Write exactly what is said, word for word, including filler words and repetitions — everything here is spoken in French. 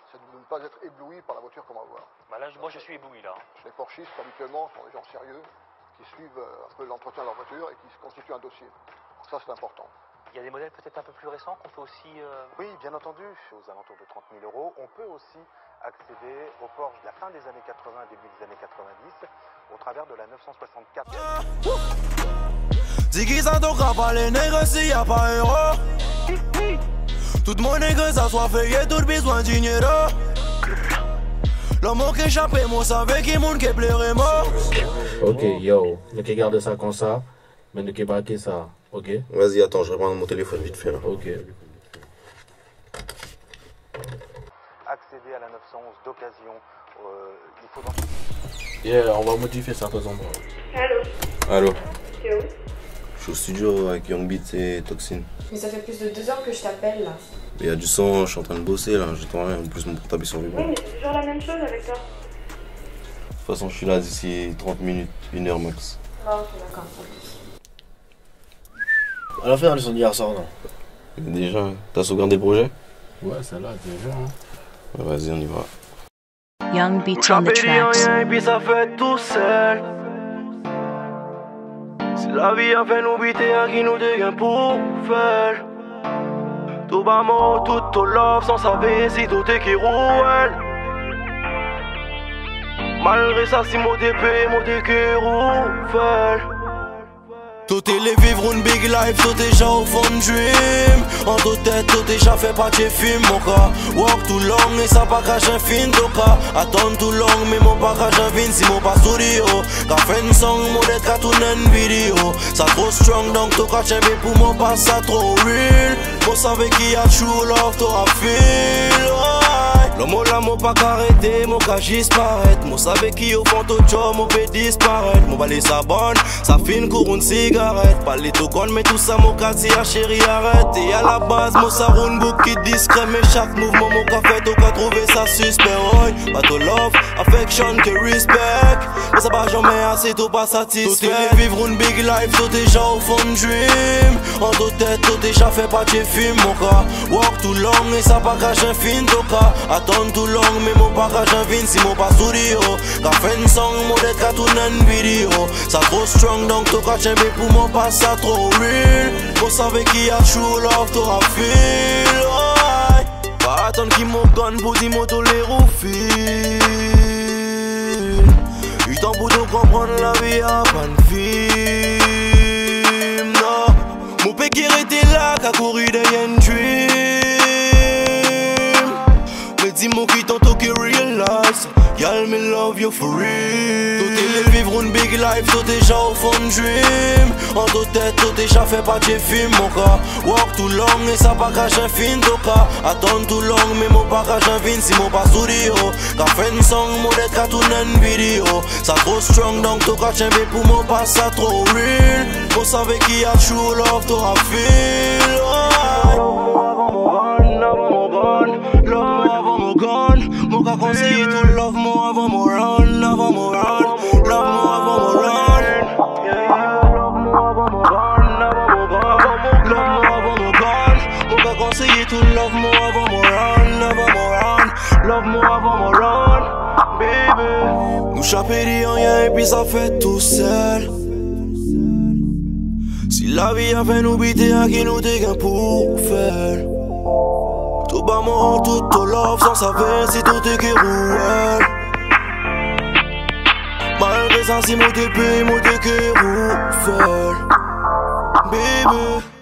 c'est de ne pas être ébloui par la voiture qu'on va voir. Bah là, moi, je suis ébloui, là. Les Porschistes, habituellement, sont des gens sérieux, qui suivent un peu l'entretien de leur voiture et qui se constituent un dossier. Ça, c'est important. Il y a des modèles peut-être un peu plus récents qu'on fait aussi... Euh... Oui, bien entendu, aux alentours de trente mille euros. On peut aussi accéder au Porsche de la fin des années quatre-vingts, début des années quatre-vingt-dix, au travers de la neuf cent soixante-quatre. Dis qu'ils sont encore pas les nègres s'il y a pas héros. Tout mon nègre ça soit fait, y'a tout besoin de dinero. L'amour qui échappe, moi savais qu'il monde qui plairait moi. Ok, yo, ne que garde ça comme ça, mais ne que baquer ça, ok? Vas-y, attends, je reprends mon téléphone vite fait là. Ok. Accéder à la neuf cent onze d'occasion, euh, il faut dans... Yeah, on va modifier certains endroits. Allô? Allô? T'es où? Je suis au studio avec Young Beats et Toxin. Mais ça fait plus de deux heures que je t'appelle là. Il y a du son, je suis en train de bosser là, j'entends rien, en plus mon portable est sur vibrant. Oui, mais c'est toujours la même chose avec toi. De toute façon, je suis là d'ici trente minutes, une heure max. Bon, ok, d'accord. On a fait un leçon d'hier soir, non? Déjà, t'as sauvegardé le projet? Ouais, celle-là, déjà. Hein. Ouais, vas-y, on y va. Young Beats on the tracks. Et puis ça fait tout seul. Si la vie a fait nous biter à qui nous devient pour faire. Tout bas mot, tout au love sans savoir si tout est qui roule. Malgré ça, si mon épée, mon qui roule. Tout est les vivre une big life, tout déjà au fond de dream. En toute tête, tout déjà fait pas de film, mon cas. Walk too long et ça pas cache un film, ton cas. Attends too long, mais mon pas cache un film si mon pas studio. Qu'a fait une song, mon d'être qu'à tourner une vidéo. Ça trop strong, donc tout cache un pour mon pas, ça trop real. Moi savais qu'il y a true love, t'auras feel. L'homme là, mon pas qu'arrêter, mon cas disparaître. Moi savais qu'il au fond tout job, mon peut disparaître. Mon balai sa bonne, ça fait une couronne cigarette. Pas les tout con, mais tout ça, mon cas si la chérie arrête. Et à la base, mon ça roule book qui discret. Mais chaque mouvement, mon cas fait, tout cas trouver ça suspect. Ouais, pas to love, affection, que respect. Mais ça va jamais assez, tout pas satisfait. Tout est vivre une big life, tout déjà au fond de dream. En toute tête, tout déjà fait pas de film, mon cas. Walk too long, et ça pas cache un film, ton cas. Attends too long, mais mon pas cache un film, si mon pas studio. Qu'a fait une song, mon d'être qu'à tourner une vidéo. Ça trop strong, donc tout cache un mais pour mon pas, ça trop real. Vous savez qu'il y a true love, t'auras feel. Pas attendre qu'il m'en gun pour dire mon tolère au fil. Eu temps pour nous comprendre la vie à pas de film. Non, mon père qui était là, qui a couru derrière une dream. Mais dis-moi qui tantôt qui realize, y'all me love you for real. Tout est vivre une big life, tout déjà au fond de dream. En toute tête, tout déjà fait pas de film, mon cas. Walk too long et ça pas cache un film, ton cas. Attends too long, mais mon pas cache un film, si mon pas studio. Qu'a fait une song, mon d'être qu'à tourner une vidéo. Ça trop strong, donc tout cache un pour mon pas, ça trop real. Vous savez qu'il y a true love, t'auras feel. Avant mon run, avant mon gun, love avant mon gun. Mon cas conseille tout love, moi avant mon run, avant mon run. Love moi avant mon run. Love moi avant mon run, avant mon gun. Love moi avant mon gun. Mon cas conseille tout love, moi avant mon run, avant mon run. Love moi avant mon run, baby. Nous chapper rien et puis ça fait tout seul. Si la vie a fait nous biter à qui nous dégaine pour faire. Tout bas mon tout au love sans savoir si tout est qui roule. Malgré ça si mon t'es payé, mon t'es qui roule. Baby